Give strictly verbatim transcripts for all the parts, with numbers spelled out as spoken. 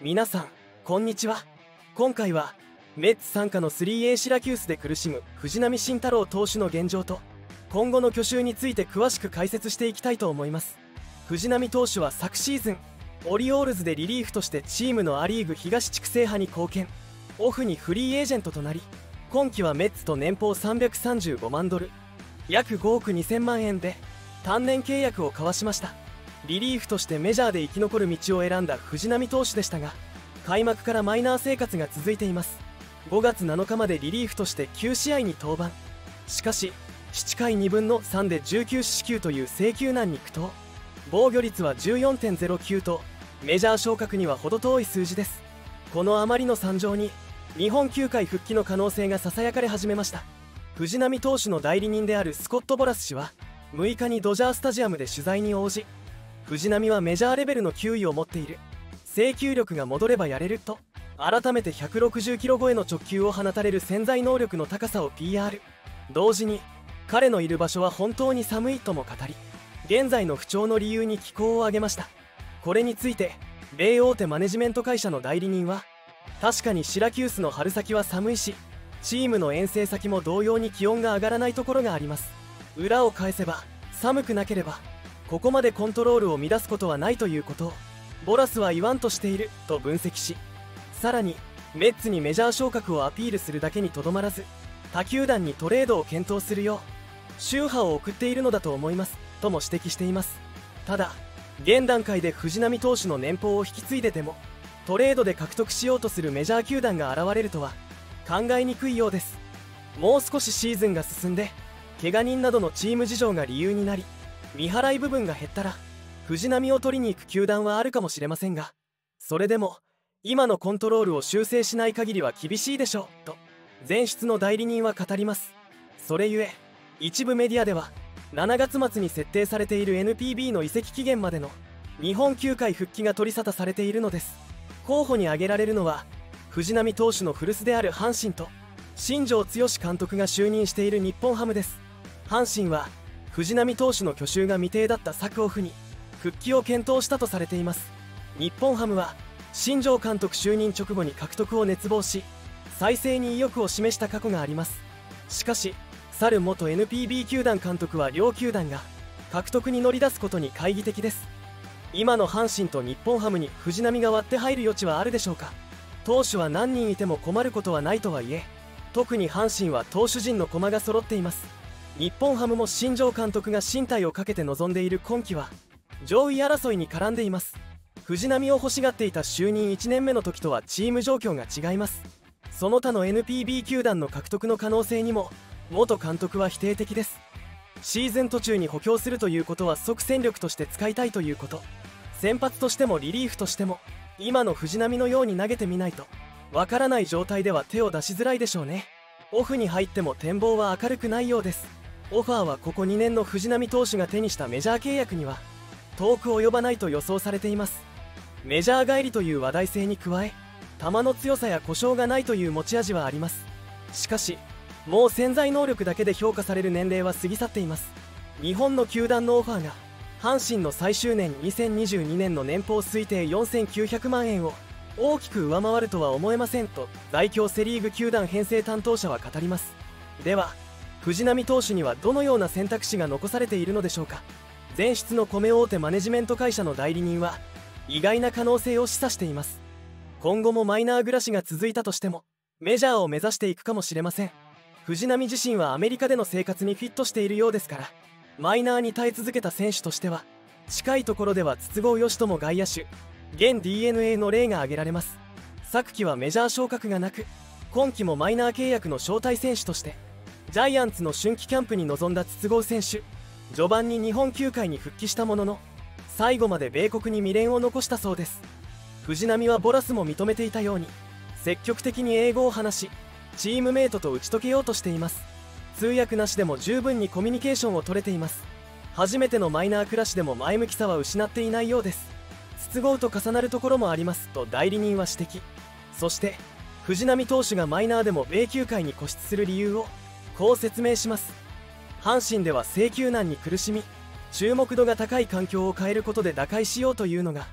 皆さんこんにちは。今回はメッツ傘下の スリーエー シラキュースで苦しむ藤浪晋太郎投手の現状と今後の去就について詳しく解説していきたいと思います。藤浪投手は昨シーズンオリオールズでリリーフとしてチームのア・リーグ東地区制覇に貢献。オフにフリーエージェントとなり、今季はメッツと年俸さんびゃくさんじゅうごまんドル約ごおくにせんまんえんで単年契約を交わしました。リリーフとしてメジャーで生き残る道を選んだ藤浪投手でしたが、開幕からマイナー生活が続いています。ごがつなのかまでリリーフとしてきゅうしあいに登板。しかしななかいにぶんのさんでじゅうきゅうししきゅうという制球難に苦闘。防御率は じゅうよんてんゼロきゅう とメジャー昇格には程遠い数字です。このあまりの惨状に日本球界復帰の可能性がささやかれ始めました。藤浪投手の代理人であるスコット・ボラス氏はむいかにドジャースタジアムで取材に応じ、藤浪はメジャーレベルの球威を持っている、制球力が戻ればやれると改めてひゃくろくじゅっキロ超えの直球を放たれる潜在能力の高さを ピーアール。 同時に彼のいる場所は本当に寒いとも語り、現在の不調の理由に寄稿を挙げました。これについて米大手マネジメント会社の代理人は、確かにシラキュースの春先は寒いし、チームの遠征先も同様に気温が上がらないところがあります。裏を返せば寒くなければここまでコントロールを乱すことはないということをボラスは言わんとしていると分析し、さらにメッツにメジャー昇格をアピールするだけにとどまらず、他球団にトレードを検討するよう秋波を送っているのだと思いますとも指摘しています。ただ現段階で藤浪投手の年俸を引き継いでてもトレードで獲得しようとするメジャー球団が現れるとは考えにくいようです。もう少しシーズンが進んで怪我人などのチーム事情が理由になり未払い部分が減ったら藤浪を取りに行く球団はあるかもしれませんが、それでも今のコントロールを修正しない限りは厳しいでしょうと前出の代理人は語ります。それゆえ一部メディアではしちがつ末に設定されている エヌピービー の移籍期限までの日本球界復帰が取り沙汰されているのです。候補に挙げられるのは藤浪投手の古巣である阪神と新庄剛志監督が就任している日本ハムです。阪神は藤浪投手の去就が未定だった昨オフに復帰を検討したとされています。日本ハムは新庄監督就任直後に獲得を熱望し再生に意欲を示した過去があります。しかし去る元 エヌピービー 球団監督は両球団が獲得に乗り出すことに懐疑的です。今の阪神と日本ハムに藤浪が割って入る余地はあるでしょうか。投手は何人いても困ることはないとはいえ、特に阪神は投手陣の駒が揃っています。日本ハムも新庄監督が進退をかけて臨んでいる今季は上位争いに絡んでいます。藤浪を欲しがっていた就任いちねんめの時とはチーム状況が違います。その他の エヌピービー 球団の獲得の可能性にも元監督は否定的です。シーズン途中に補強するということは即戦力として使いたいということ。先発としてもリリーフとしても今の藤浪のように投げてみないとわからない状態では手を出しづらいでしょうね。オフに入っても展望は明るくないようです。オファーはここにねんの藤浪投手が手にしたメジャー契約には遠く及ばないと予想されています。メジャー帰りという話題性に加え、球の強さや故障がないという持ち味はあります。しかしもう潜在能力だけで評価される年齢は過ぎ去っています。日本の球団のオファーが阪神の最終年にせんにじゅうにねんの年俸推定よんせんきゅうひゃくまんえんを大きく上回るとは思えませんと在京セリーグ球団編成担当者は語ります。では藤浪投手にはどのような選択肢が残されているのでしょうか。前出の米大手マネジメント会社の代理人は意外な可能性を示唆しています。今後もマイナー暮らしが続いたとしてもメジャーを目指していくかもしれません。藤浪自身はアメリカでの生活にフィットしているようですから、マイナーに耐え続けた選手としては近いところでは筒香嘉智外野手現 ディーエヌエー の例が挙げられます。昨季はメジャー昇格がなく今季もマイナー契約の招待選手としてジャイアンツの春季キャンプに臨んだ筒香選手、序盤に日本球界に復帰したものの最後まで米国に未練を残したそうです。藤浪はボラスも認めていたように積極的に英語を話しチームメイトと打ち解けようとしています。通訳なしでも十分にコミュニケーションを取れています。初めてのマイナー暮らしでも前向きさは失っていないようです。筒香と重なるところもありますと代理人は指摘。そして藤浪投手がマイナーでも米球界に固執する理由をこう説明します。阪神では制球難に苦しみ注目度が高い環境を変えることで打開しようというのが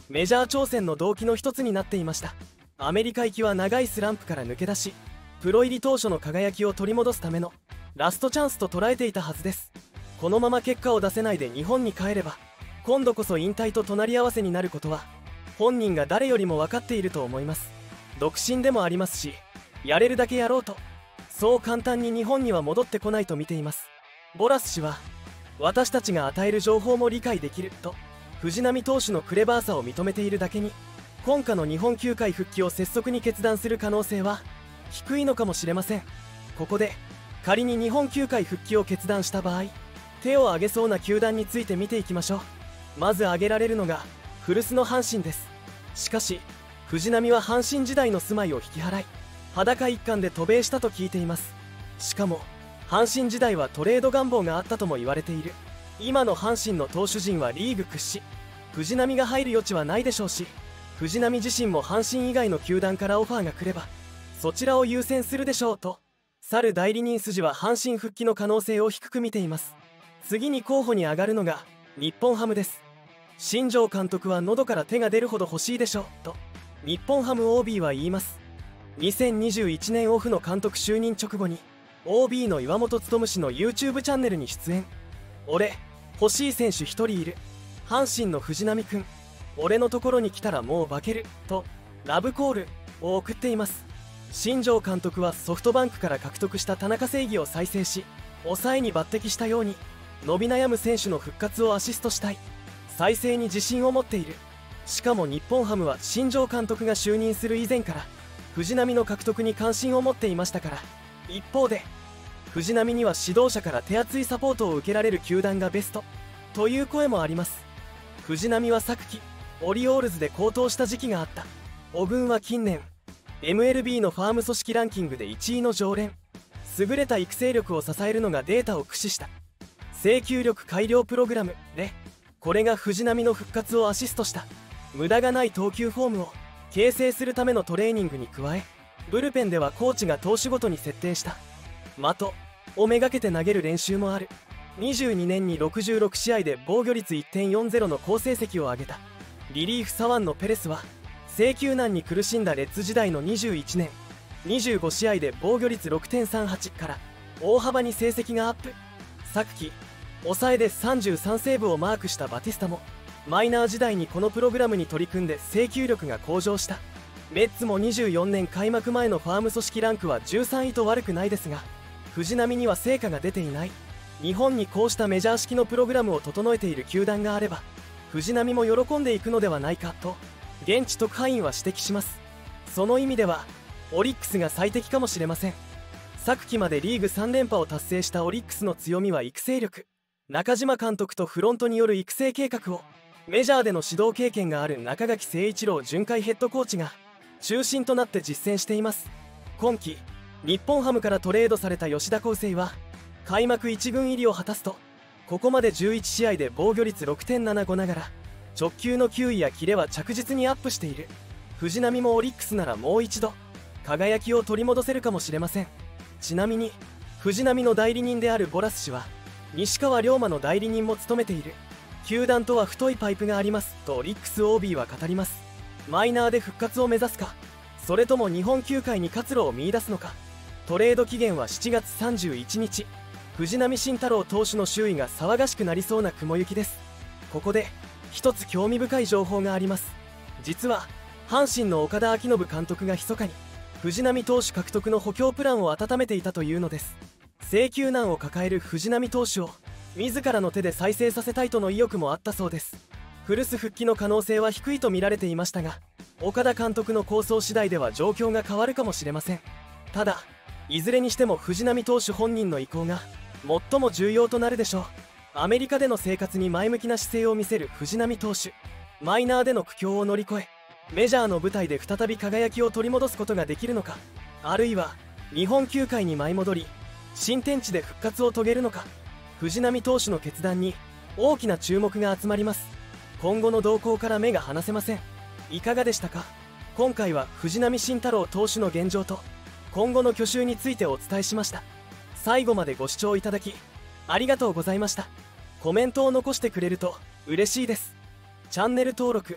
メジャー挑戦の動機の一つになっていました。アメリカ行きは長いスランプから抜け出し、プロ入り当初の輝きを取り戻すためのラストチャンスと捉えていたはずです。このまま結果を出せないで日本に帰れば、今度こそ引退と隣り合わせになることは本人が誰よりも分かっていると思います。独身でもありますし、やれるだけやろうと、そう簡単に日本には戻ってこないと見ています。ボラス氏は、私たちが与える情報も理解できると藤浪投手のクレバーさを認めているだけに、今夏の日本球界復帰を拙速に決断する可能性は低いのかもしれません。ここで仮に日本球界復帰を決断した場合、手を挙げそうな球団について見ていきましょう。まず挙げられるのが古巣の阪神です。しかし藤浪は阪神時代の住まいを引き払い、裸一貫で渡米したと聞いています。しかも阪神時代はトレード願望があったとも言われている。今の阪神の投手陣はリーグ屈指、藤浪が入る余地はないでしょうし、藤浪自身も阪神以外の球団からオファーが来ればそちらを優先するでしょうと、去る代理人筋は阪神復帰の可能性を低く見ています。次に候補に上がるのが日本ハムです。新庄監督は喉から手が出るほど欲しいでしょうと日本ハム オービー は言います。にせんにじゅういちねんオフの監督就任直後に オービー の岩本勉氏の YouTube チャンネルに出演。俺欲しい選手ひとりいる、阪神の藤浪くん、俺のところに来たらもう化けるとラブコールを送っています。新庄監督はソフトバンクから獲得した田中正義を再生し、抑えに抜擢したように伸び悩む選手の復活をアシストしたい、再生に自信を持っている。しかも日本ハムは新庄監督が就任する以前から藤浪の獲得に関心を持っていましたから。一方で藤浪には指導者から手厚いサポートを受けられる球団がベストという声もあります。藤浪は昨季オリオールズで高騰した時期があった。小軍は近年 エムエルビー のファーム組織ランキングでいちいの常連。優れた育成力を支えるのがデータを駆使した制球力改良プログラムで、これが藤浪の復活をアシストした。無駄がない投球フォームを形成するためのトレーニングに加え、ブルペンではコーチが投手ごとに設定した的をめがけて投げる練習もある。にじゅうにねんにろくじゅうろくしあいで防御率 いってんよんゼロ の好成績を挙げた。リリーフ左腕のペレスは制球難に苦しんだレッズ時代のにじゅういちねんにじゅうごしあいで防御率 ろくてんさんはち から大幅に成績がアップ。昨季抑えでさんじゅうさんセーブをマークしたバティスタもマイナー時代にこのプログラムに取り組んで制球力が向上した。メッツもにじゅうよねん開幕前のファーム組織ランクはじゅうさんいと悪くないですが、藤浪には成果が出ていない。日本にこうしたメジャー式のプログラムを整えている球団があれば藤浪も喜んでいくのではないかと現地特派員は指摘します。その意味ではオリックスが最適かもしれません。昨季までリーグさんれんぱを達成したオリックスの強みは育成力。中島監督とフロントによる育成計画をメジャーでの指導経験がある中垣誠一郎巡回ヘッドコーチが中心となって実践しています。今季日本ハムからトレードされた吉田輝星は開幕いち軍入りを果たすと、ここまでじゅういちしあいで防御率 ろくてんななご ながら直球の球威やキレは着実にアップしている。藤浪もオリックスならもう一度輝きを取り戻せるかもしれません。ちなみに藤浪の代理人であるボラス氏は西川龍馬の代理人も務めている。球団とは太いパイプがありますとオリックス オービー は語ります。マイナーで復活を目指すか、それとも日本球界に活路を見出すのか。トレード期限はしちがつさんじゅういちにち。藤浪晋太郎投手の周囲が騒がしくなりそうな雲行きです。ここで一つ興味深い情報があります。実は阪神の岡田彰信監督が密かに藤浪投手獲得の補強プランを温めていたというのです。制球難を抱える藤浪投手を自らの手で再生させたいとの意欲もあったそうです。古巣復帰の可能性は低いと見られていましたが、岡田監督の構想次第では状況が変わるかもしれません。ただいずれにしても藤浪投手本人の意向が最も重要となるでしょう。アメリカでの生活に前向きな姿勢を見せる藤浪投手、マイナーでの苦境を乗り越えメジャーの舞台で再び輝きを取り戻すことができるのか、あるいは日本球界に舞い戻り新天地で復活を遂げるのか。藤浪投手の決断に大きな注目が集まります。今後の動向から目が離せません。いかがでしたか。今回は藤浪晋太郎投手の現状と今後の去就についてお伝えしました。最後までご視聴いただきありがとうございました。コメントを残してくれると嬉しいです。チャンネル登録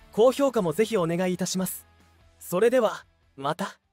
高評価もぜひお願いいたします。それではまた。